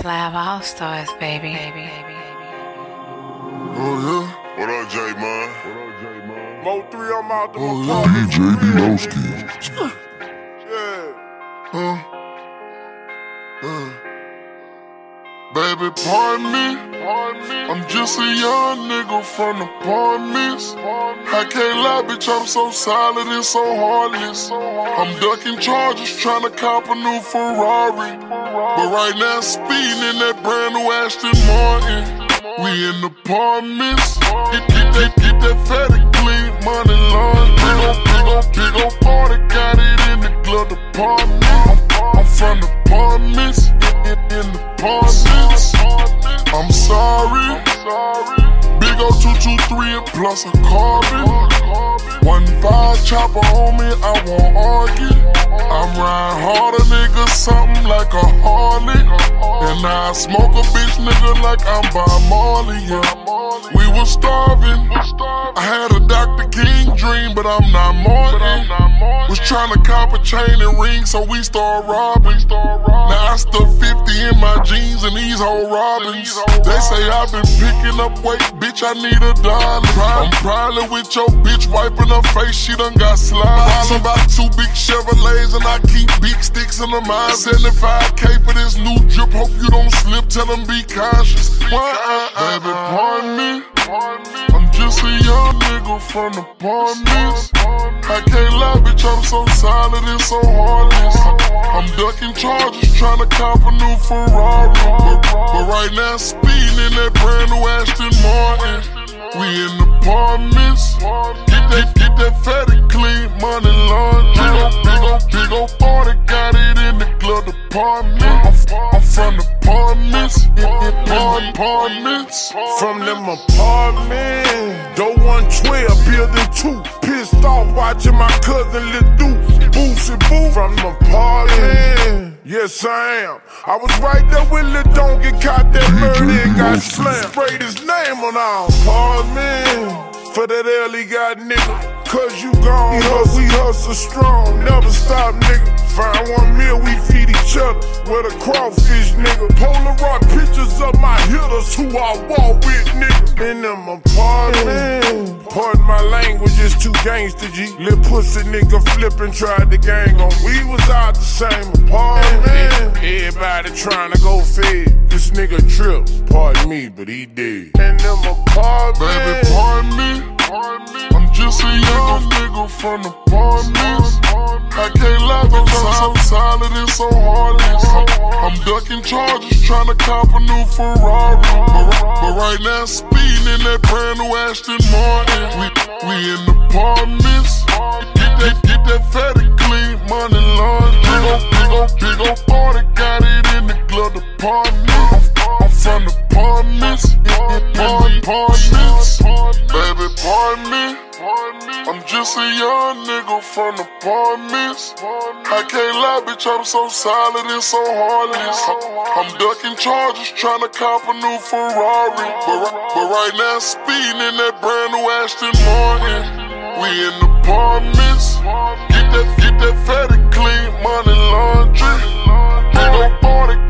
Lab All Stars, baby. Oh yeah. What up, J Man? Mo 3, I'm out the DJ D-Lowski. Yeah. Baby, pardon me. I'm just a young nigga from the apartments. I can't lie, bitch, I'm so solid and so heartless. I'm ducking charges, tryna cop a new Ferrari. But right now, speeding in that brand new Aston Martin. We in the apartments. Get that fatty clean, money laundry. Big ol' party, got it in the glove department. I'm from the apartments, in the apartments. I'm sorry. Big ol' 223 and plus a carbon. 1.5 chopper on me, I won't argue. I'm riding harder, nigga, something like a Harley. And I smoke a bitch, nigga, like I'm Bob Marley, yeah. We was starving. I had a Dr. King dream, but I'm not Martin. Was trying to cop a chain and ring, so we start robbing. Now I stuck 50 in my jeans and these whole robins. They say I've been picking up weight, bitch, I need $1. I'm probably with your bitch wiping her face, she done got slides. I'm about 2 big Chevrolets and I keep big sticks in the mine. 75K for this new drip, hope you don't slip, tell them be cautious. Baby, pardon me. I'm just a young nigga from the apartments. I can't lie, bitch, I'm so solid and so heartless. I'm ducking charges, tryna cop a new Ferrari. But right now, speeding in that brand new Aston Martin. We in the apartments. Get that fatty clean, money laundry. Big ol' party, got it in the glove department. I'm from the apartments, apartments. From them apartments, Doe 112, building 2. Pissed off watching my cousin Lil Deuce, Boosie Boo. From them apartments, yes I am. I was right there with Lil Don't get caught that murder and got slammed. Sprayed his name on our apartment. For that L he got nigga, cause you gone, we hustle strong, never stop nigga. Find 1 meal, we feed each other, with a crawfish nigga. Polaroid pictures of my hitters who I walk with nigga. In them apartments, pardon my language, it's too gangsta G. Lil' pussy nigga flippin', tried the gang on. We was out the same apartment. Everybody tryna go fed. This nigga trip, pardon me, but he did. In them apartments, baby, pardon me. I'm just a young nigga from the apartments. I can't lie, bitch, I'm so solid and so heartless. I'm ducking charges, tryna cop a new Ferrari. But right now, speeding in that brand new Aston Martin. We in the apartments. Get that fatty clean, money laundry. Big ol' party, got it in the glove department. I'm from the apartments, apartments. Baby, pardon me. I'm just a young nigga from the apartments. I can't lie, bitch, I'm so solid and so heartless. I'm ducking charges, tryna cop a new Ferrari. But right now, speeding in that brand new Aston Martin. We in the apartments. Get that fatty clean, money laundry. Big ol' party.